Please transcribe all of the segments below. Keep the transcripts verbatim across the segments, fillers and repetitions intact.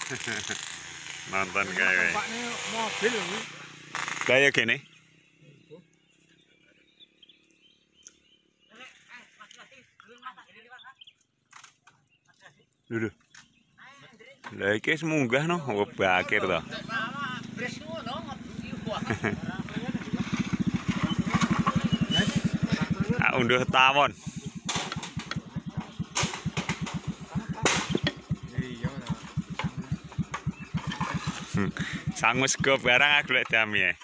Nonton kayak mobil kayak gini. Dulu. Lah iki semunggah no, bakir to. Ah unduh tawon. Sangus go barang aku lek jami ya.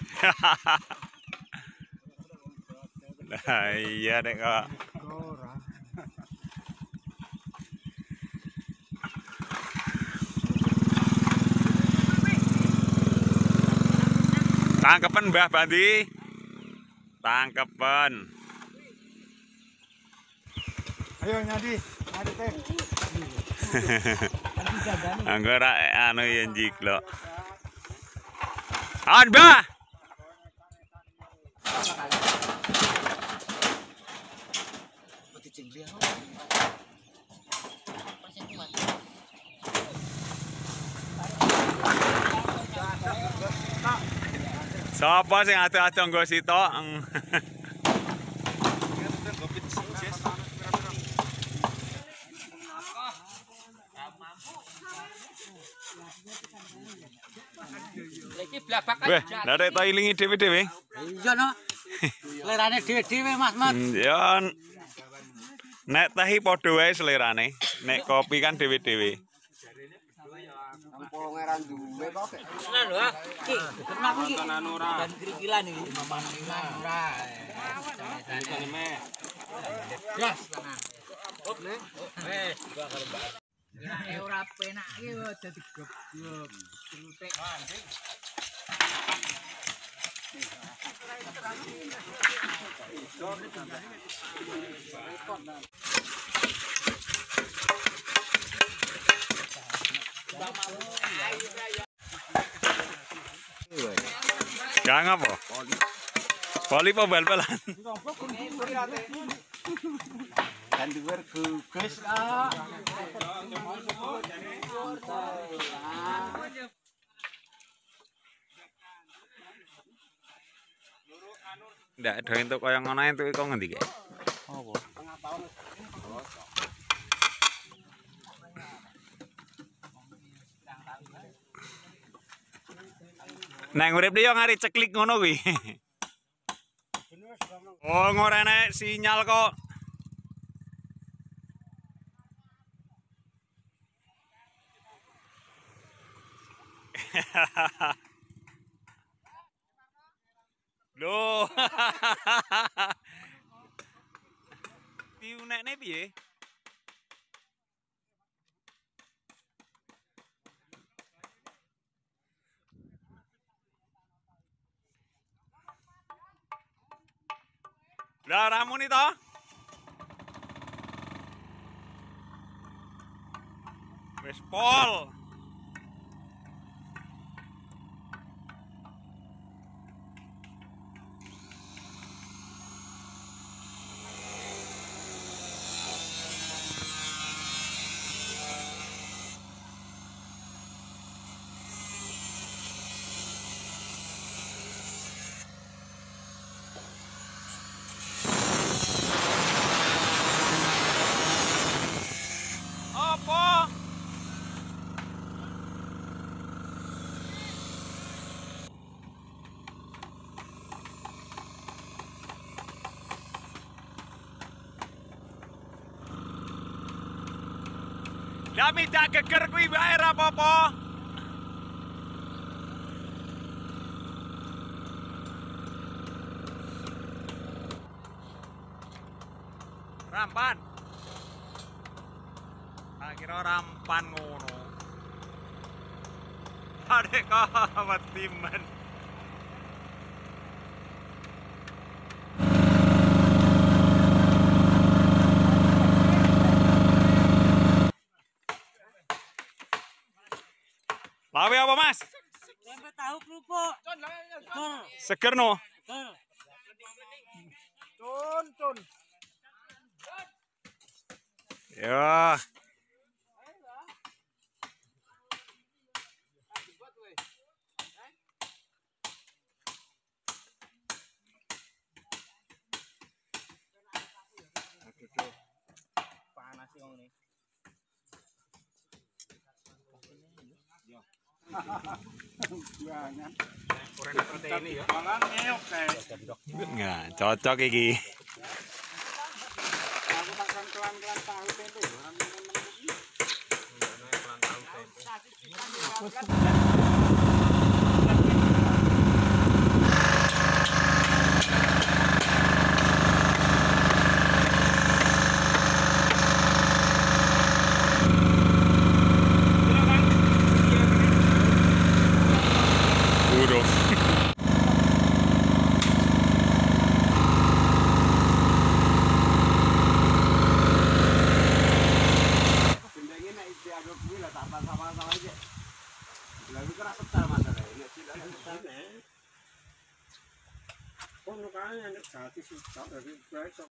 Lah iya nek kok. Tangkepen Mbah Bandi. Tangkepen. Ayo nyadi, nyadi teh. Anggora anu yen jiklok. An Mbah. Sapa sing ado-ado nggo sitok? Weh, ndarek to ilingi dhewe-dhewe. Iya no. Selerane dhewe-dhewe Mas Mat. Ya nek teh padha wae selerane. Nek kopi kan dhewe-dhewe. Polong eran duwe kok. Tenan lho, Ki. Tenan iki. Tenan ora. Dan krikilan iki. Tenan ora. Tenan me. Yes, tenan. Op, nek. Wes, gua karo Mbak. Nek ora penak iki dadi goblok. Celutik. Gang apa? Poli apa bal-balan? Dan dhuwur gugus. Ndak do entuk kaya ngono entuk kok ngendi ki? Apa? Nek urip yo ngari ceklik ngono kuwi. Oh, ora enek sinyal kok. Loh. Piunekne piye? Lah ramuni to? Wis pol. Apa? Lah minta geger kuwi wae ra apa-apa. Rampan. Tak kira rampan ngono. Adek kok wedi men. Lawe apa, Mas? Tempe tahu kerupuk. Seger no. Tun, tun. Ya. Jangan. Protein ya. Mangan ngeok kayak. Nggak, cocok iki. Aku makan kelan-kelan tahu tempe. Orang minum lagi. Udah. Bendanya nek isi agak kuwi lah tak sama-sama aja. Lalu kena petal masalah ini tidak petal. Oh, nukane nek gratis sih, tak dari besok.